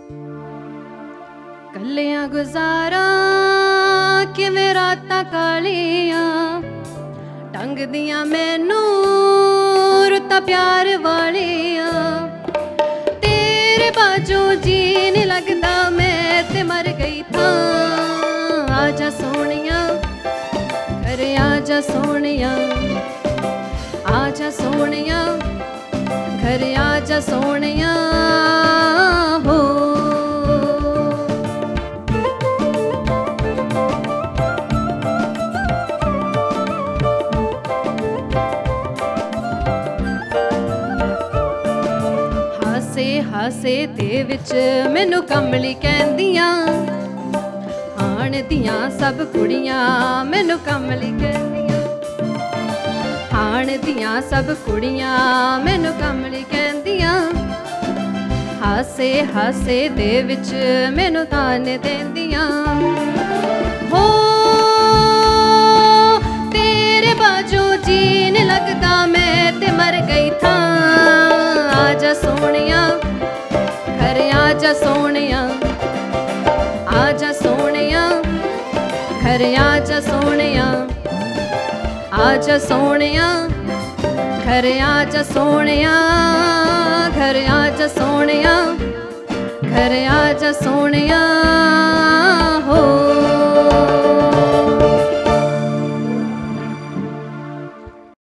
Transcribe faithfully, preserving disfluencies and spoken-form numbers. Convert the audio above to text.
कलियां गुजारा किवें रातां कालियां टंग दियां मैनू रुत्तां प्यार वालियां तेरे बाजू जी नहीं लगदा मैं ते मर गई था। आजा सोनिया घर आजा सोनिया आजा सोनिया घर आजा सोनिया हो। हासे दे विच मैनू कमली कहंदियां हाण दियां सब कुड़ियां मैनू कमली कहंदियां हाण दियां सब कुड़ियां मैनू कमली कहंदियां हासे हासे दे विच मैनू ताने देंदियां हो तेरे बाजू जी नहीं लगदा मैं ते मर गई था। आजा सोनिया घर आजा सोनिया आजा सोनिया घर आजा सोनिया आजा सोनिया घर आजा सोनिया घर आजा सोनिया घर आजा सोनिया।